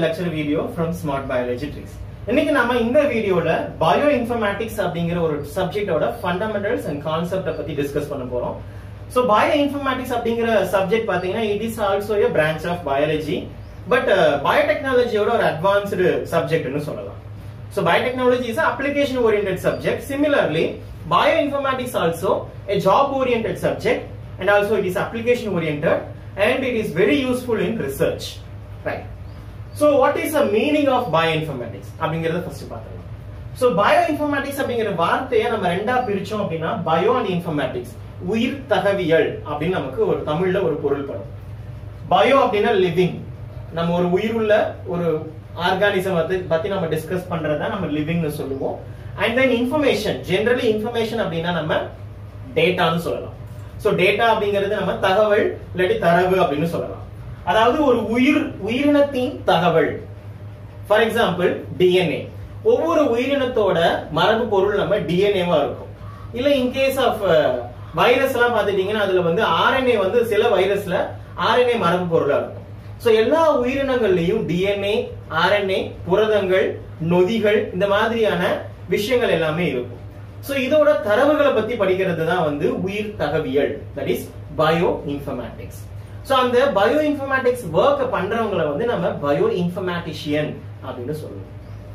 lecture video from Smart Biology Tricks. இன்னைக்கு நாம இந்த வீடியோல பயோஇன்ஃபர்மேட்டிக்ஸ் அப்படிங்கிற ஒரு சப்ஜெக்ட்டோட ஃபண்டமெண்டல்ஸ் அண்ட் கான்செப்ட பத்தி டிஸ்கஸ் பண்ண போறோம். சோ பயோஇன்ஃபர்மேட்டிக்ஸ் அப்படிங்கிற சப்ஜெக்ட் பாத்தீங்கன்னா it is also a branch of biology, but பயோடெக்னாலஜியோட ஒரு அட்வான்ஸ்டு சப்ஜெக்ட்னு சொல்லலாம். So biotechnology is an application oriented subject. Similarly, bioinformatics also a job oriented subject, and also it is application oriented and it is very useful in research, right? So what is the meaning of bioinformatics அப்படிங்கறத first பார்க்கலாம். So bioinformatics அப்படிங்கற வார்த்தையை நம்ம ரெண்டா பிரிச்சோம் அப்படினா bio and informatics, உயிர் தகவியல் அப்படி நமக்கு ஒரு தமிழ்ல ஒரு பொருள் படும். bio அப்படினா living, நம்ம ஒரு உயிருள்ள ஒரு ஆர்கானிசம் பத்தி நம்ம டிஸ்கஸ் பண்றத நம்ம லிவிங்னு சொல்லுவோம். And then information, generally information அப்படினா நம்ம டேட்டான்னு சொல்லலாம். சோ டேட்டா அப்படிங்கிறது நம்ம தகவல் இல்லாட்டி தரவு அப்படின்னு சொல்லலாம். அதாவது ஒரு உயிரினத்தின் தகவல். ஃபார் எக்ஸாம்பிள் டிஎன்ஏ, ஒவ்வொரு உயிரினத்தோட மரபு பொருள் நம்ம டிஎன்ஏவா இருக்கும். இல்ல இன்கேஸ் ஆஃப் வைரஸ் எல்லாம் பாத்துட்டீங்கன்னா அதுல வந்து ஆர்என்ஏ வந்து சில வைரஸ்ல ஆர்என்ஏ மரபு பொருளா இருக்கும். சோ எல்லா உயிரினங்கள்லயும் டிஎன்ஏ, ஆர்என்ஏ, புரதங்கள், நொதிகள் இந்த மாதிரியான விஷயங்கள் எல்லாமே இருக்கும். சோ இதோட தரவுகளை பத்தி படிக்கிறது தான் வந்து உயிர் தகவியல், that is bioinformatics. So அந்த பயோ இன்ஃபர்மேட்டிக்ஸ் வர்க் பண்றவங்களை வந்து நம்ம பயோ இன்ஃபர்மேட்டிஷியன் அப்படின்னு சொல்லுவோம்.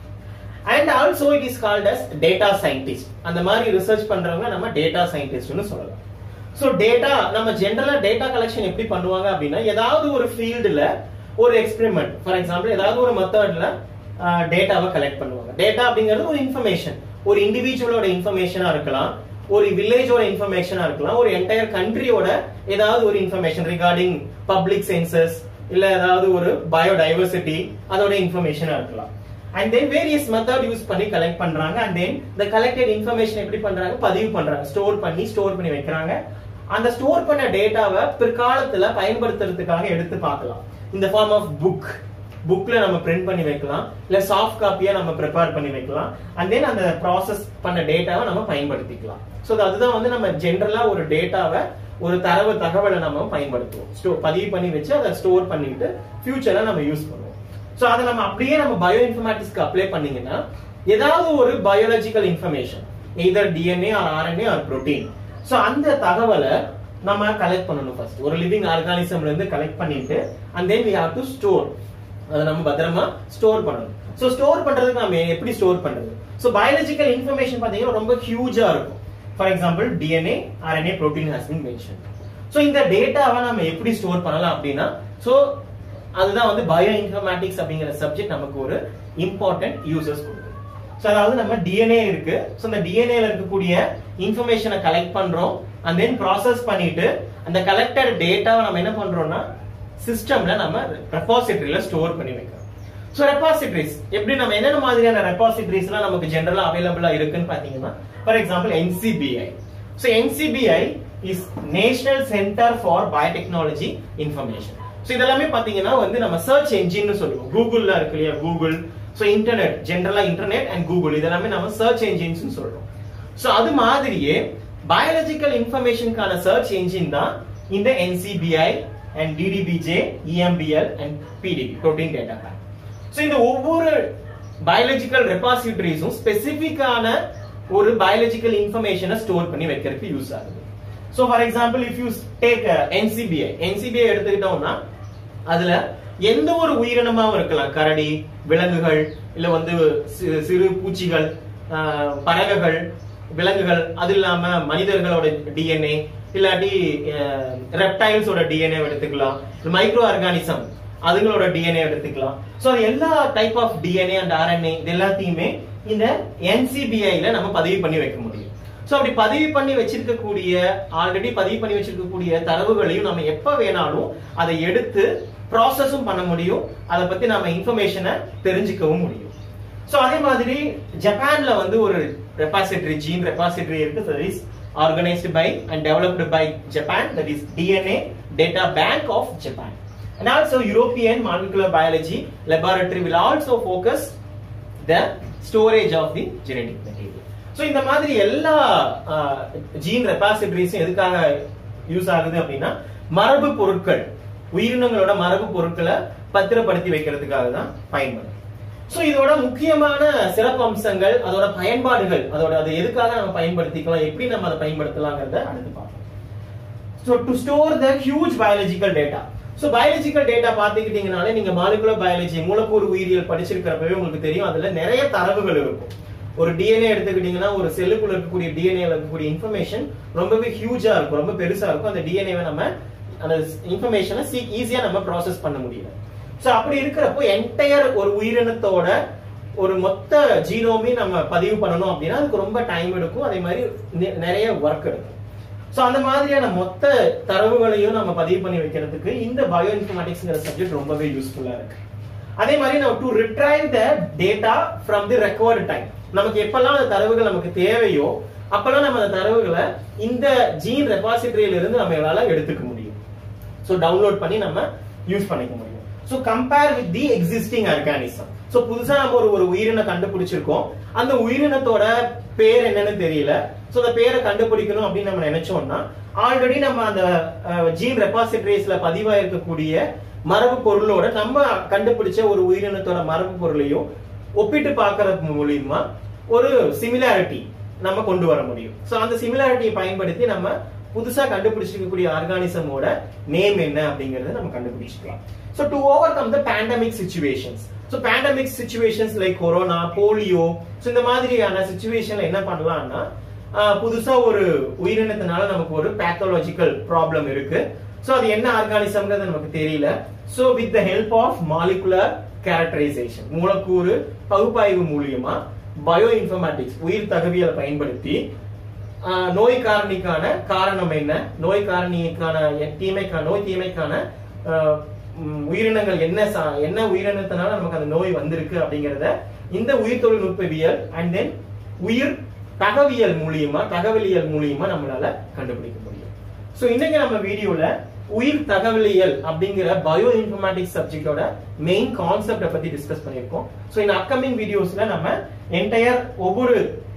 And also it is called as data scientist. அந்த மாதிரி ரிசர்ச் பண்றவங்க நம்ம டேட்டா சயின்டிஸ்ட்னு சொல்லலாம். சோ டேட்டா நம்ம ஜெனரலா டேட்டா கலெக்ஷன் எப்படி பண்ணுவாங்க அப்படின்னா ஏதாவது ஒரு ஃபீல்டுல ஒரு எக்ஸ்பெரிமெண்ட், ஃபார் எக்ஸாம்பிள் ஏதாவது ஒரு மெத்தட்ல டேட்டாவை கலெக்ட் பண்ணுவாங்க. டேட்டா அப்படிங்கிறது ஒரு இன்ஃபர்மேஷன், ஒரு இண்டிவிஜுவலோட இன்ஃபர்மேஷனா இருக்கலாம், ஒரு வில்லேஜோட இன்ஃபர்மேஷனா இருக்கலாம், ஒரு என்டையர் கண்ட்ரியோட ஏதாவது ஒரு இன்ஃபர்மேஷன் ரிகார்டிங் பப்ளிக் சென்சஸ் இல்ல ஏதாவது ஒரு பயோடைவர்சிட்டி அதோட இன்ஃபர்மேஷனா இருக்கலாம். And then various method use பண்ணி கலெக்ட் பண்றாங்க. அண்ட் தென் இந்த கலெக்டட் இன்ஃபர்மேஷன் எப்படி பண்றாங்க, பதிவு பண்றாங்க, ஸ்டோர் பண்ணி வைக்கிறாங்க. அந்த ஸ்டோர் பண்ண டேட்டாவை பிற்காலத்துல பயன்படுத்துறதுக்காக எடுத்து பார்க்கலாம். இந்த ஃபார்ம் ஆஃப் புக்ல நம்ம பிரிண்ட் பண்ணி வைக்கலாம், இல்ல சாஃப்ட் காப்பியா நம்ம ப்ரிப்பேர் பண்ணி வைக்கலாம். அண்ட் தென் அந்த ப்ராசஸ் பண்ண டேட்டாவை நம்ம பயன்படுத்திக்கலாம். சோ அதுதான் வந்து நம்ம ஜெனரலா ஒரு டேட்டாவை, ஒரு தகவலை நம்ம பயன்படுத்துவோம், பதிவு பண்ணி வச்சு அதை ஸ்டோர் பண்ணிட்டு ஃபியூச்சர்ல நம்ம யூஸ் பண்ணுவோம். சோ அதை நம்ம அப்படியே நம்ம பயோ இன்ஃபர்மேட்டிக்ஸ்க்கு அப்ளை பண்ணீங்கன்னா ஏதாவது ஒரு biological information, either DNA or RNA or protein, so அந்த தகவலை நம்ம கலெக்ட் பண்ணணும். ஃபர்ஸ்ட் ஒரு லிவிங் ஆர்கானிசம்ல இருந்து கலெக்ட் பண்ணிட்டு and then we have to store, அதை நம்ம பத்திரமா ஸ்டோர் பண்ணணும். சோ ஸ்டோர் பண்றதுக்கு நம்ம எப்படி ஸ்டோர் பண்றது? சோ பயாலஜிக்கல் இன்ஃபர்மேஷன் பாத்தீங்கன்னா ரொம்ப ஹியூஜா இருக்கும். For example DNA, RNA, protein has been mention. So இந்த டேட்டாவை நம்ம எப்படி ஸ்டோர் பண்ணலாம் அப்படின்னா, சோ அதுதான் வந்து பயோ இன்ஃபர்மேட்டிக்ஸ் அப்படிங்கிற சப்ஜெக்ட் நமக்கு ஒரு இம்பார்ட்டன்ட் யூசர்ஸ் கொடுக்குது. சோ அதாவது நம்ம டிஎன்ஏ இருக்கு, சோ அந்த டிஎன்ஏல இருக்கக்கூடிய இன்ஃபர்மேஷனை கலெக்ட் பண்றோம் அண்ட் தென் ப்ராசஸ் பண்ணிட்டு அந்த கலெக்டட் டேட்டாவை நம்ம என்ன பண்றோம்னா சிஸ்டம்ல நம்ம ரெபாசிட்டரியில ஸ்டோர் பண்ணி வைக்கிறோம். சோ ரெபாசிட்டரிஸ் எப்படி, நம்ம என்னென்ன மாதிரியான ரெபாசிட்டரிஸ் எல்லாம் நமக்கு ஜெனரலா அவைலபிளா இருக்குன்னு பாத்தீங்கன்னா, for example NCBI. So NCBI is national center for biotechnology information. So இதெல்லாமே பாத்தீங்கன்னா வந்து நம்ம சர்ச் என்ஜின் சொல்லுவோம். கூகுள்ல இருக்கு இல்லையா, கூகுள். சோ இன்டர்நெட், ஜெனரலா இன்டர்நெட் அண்ட் கூகுள் இதெல்லாமே நம்ம சர்ச் என்ஜின்ஸ் சொல்றோம். சோ அது மாதிரியே பயாலஜிக்கல் இன்ஃபர்மேஷனுக்கான சர்ச் என்ஜின் தான் இந்த NCBI and DDBJ, EMBL and PDB, protein data bank. So இந்த ஒவ்வொரு பயாலஜிக்கல் ரெபாசிட்டரிஸும் ஸ்பெசிபிக்கான ஒரு பயாலஜிக்கல் இன்ஃபர்மேஷனை ஸ்டோர் பண்ணி வைக்கிறதுக்கு யூஸ் ஆகுது. So for example, if you take NCBI எடுத்துக்கிட்டோம்னா அதுல எந்த ஒரு உயிரினமாவும் இருக்கலாம், கரடி, விலங்குகள், இல்ல வந்து சிறு பூச்சிகள், பறவைகள், விலங்குகள், அது இல்லாம மனிதர்களோட டிஎன்ஏ, இல்லாட்டி ரெப்டைல்ஸோட டிஎன்ஏ எடுத்துக்கலாம், மைக்ரோ ஆர்கானிசம் அதுங்களோட டிஎன்ஏ எடுத்துக்கலாம். சோ எல்லா type of DNA and RNA இது எல்லாத்தையுமே இந்த NCBI-ல நம்ம பதிவு பண்ணி வைக்க முடியும். சோ அப்படி பதிவு பண்ணி வச்சிருக்கக்கூடிய, ஆல்ரெடி பதிவு பண்ணி வச்சிருக்கக்கூடிய தரவுகளையும் நம்ம எப்ப வேணாலும் அதை எடுத்து ப்ராசஸும் பண்ண முடியும், அதை பத்தி நம்ம இன்ஃபர்மேஷனை தெரிஞ்சுக்கவும் முடியும். சோ அதே மாதிரி ஜப்பான்ல வந்து ஒரு ரெபாசிட்டரி, ஜீன் ரெபாசிட்டரி இருக்கு, that is organized by and developed by Japan, that is DNA Data Bank of Japan. And also European Molecular Biology Laboratory will also focus the storage of the genetic material. So இந்த மாதிரி எல்லா gene ரெபாசிட்டரிஸும் எதுக்காக use ஆகுது அப்படின்னா மரபு பொருட்கள், உயிரினங்களோட மரபு பொருட்களை பத்திரப்படுத்தி வைக்கிறதுக்காக தான் பயன்படும். சோ இதோட முக்கியமான சிறப்பு அம்சங்கள், அதோட பயன்பாடுகள், அது எதுக்காக நம்ம பயன்படுத்திக்கலாம், எப்படி நம்ம அதை பயன்படுத்தலாம்ங்கறத அடுத்து பார்ப்போம். So to store the huge biological data. So biological data பாத்துக்கிட்டீங்கனாலே நீங்க மாலிகுலர் பயாலஜி மூலக்கூறு உயிரியல் படிச்சிருக்கிறப்பவே உங்களுக்கு தெரியும், அதுல நிறைய தரவுகள் இருக்கும். ஒரு டிஎன்ஏ எடுத்துக்கிட்டீங்கன்னா ஒரு செல்லுக்குள்ள இருக்கக்கூடிய டிஎன்ஏல இருக்கக்கூடிய இன்ஃபர்மேஷன் ரொம்பவே ஹியூஜா இருக்கும், ரொம்ப பெருசா இருக்கும். அந்த டிஎன்ஏவை நம்ம அந்த இன்ஃபர்மேஷனை ஈஸியா நம்ம ப்ராசஸ் பண்ண முடியல. சோ அப்படி இருக்கிறப்போ என்டையர் ஒரு உயிரினத்தோட ஒரு மொத்த ஜீனோமே நம்ம பதிவு பண்ணணும் அப்படின்னா அதுக்கு ரொம்ப டைம் எடுக்கும், அதே மாதிரி நிறைய ஒர்க் எடுக்கும். சோ அந்த மாதிரியான மொத்த தரவுகளையும் நம்ம பதிவு பண்ணி வைக்கிறதுக்கு இந்த பயோ இன்ஃபர்மேட்டிக்ஸ்ங்கிற சப்ஜெக்ட் ரொம்பவே யூஸ்ஃபுல்லா இருக்கு. அதே மாதிரி நம்ம to retrieve the data from the required time, நமக்கு எப்பெல்லாம் அந்த தரவுகள் நமக்கு தேவையோ அப்பெல்லாம் நம்ம அந்த தரவுகளை இந்த ஜீன் ரெபாசிட்டரியில இருந்து நம்மளால எடுத்துக்க முடியும். சோ டவுன்லோட் பண்ணி நம்ம யூஸ் பண்ணிக்க முடியும். So compare with the existing organism. So புதுசா நம்ம ஒரு உயிரினை கண்டுபிடிச்சிருக்கோம், அந்த உயிரினத்தோட பேர் என்னன்னு தெரியல, சோ அந்த பேரை கண்டுபிடிக்கணும் அப்படின்னு நம்ம நினைச்சோம்னா ஆல்ரெடி நம்ம அந்த ஜீன் ரெபாசிட்டரிஸ்ல பதிவா இருக்கக்கூடிய மரபு பொருளோட நம்ம கண்டுபிடிச்ச ஒரு உயிரினத்தோட மரபு பொருளையும் ஒப்பிட்டு பார்க்கறது மூலியமா ஒரு சிமிலாரிட்டி நம்ம கொண்டு வர முடியும். சோ அந்த சிமிலாரிட்டியை பயன்படுத்தி நம்ம புதுசா கண்டுபிடிச்சிருக்கக்கூடிய ஆர்கானிசமோட நேம் என்ன அப்படிங்கறத நம்ம கண்டுபிடிச்சிக்கலாம். So to overcome the pandemic situations. So pandemic situations like corona, polio, so இந்த மாதிரியான சிச்சுவேஷன்ல என்ன பண்ணலாம்னா புதுசா ஒரு உயிரினத்தினால நமக்கு ஒரு pathological problem இருக்கு. So அது என்ன ஆர்கானிசம்ங்கிறது நமக்கு தெரியல. So with the help of molecular characterization, மூலக்கூறு பகுப்பாய்வு மூலமா பயோ இன்ஃபர்மேட்டிக்ஸ் உயிர் தகவியலை பயன்படுத்தி நோய் காரணிக்கான காரணம் என்ன, நோய் காரணிக்கான நோய் தீமைக்கான உயிரினங்கள் என்ன உயிரினத்தினால நமக்கு அந்த நோய் வந்திருக்கு அப்படிங்கறத இந்த உயிர் தொழில்நுட்பவியல் அண்ட் தென் உயிர் தகவியல் மூலியமா நம்மளால கண்டுபிடிக்க முடியும். சோ இன்னைக்கு நம்ம வீடியோல உயிர் தகவலியல் அப்படிங்கிற பயோ இன்ஃபர்மேட்டிக்ஸ் சப்ஜெக்டோட மெயின் கான்செப்ட பத்தி டிஸ்கஸ் பண்ணிருக்கோம். சோ இந்த அப்கமிங் வீடியோஸ்ல நம்ம என்டையர் ஒவ்வொரு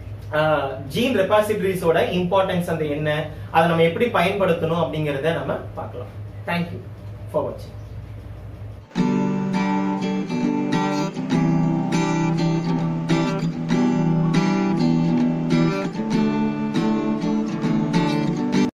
ஜீன் ரெபாசிட்டரிஸோட இம்பார்ட்டன்ஸ் அந்த என்ன, அதை நம்ம எப்படி பயன்படுத்தணும் அப்படிங்கறத நம்ம பார்க்கலாம். தேங்க்யூ ஃபார் வாட்சிங்.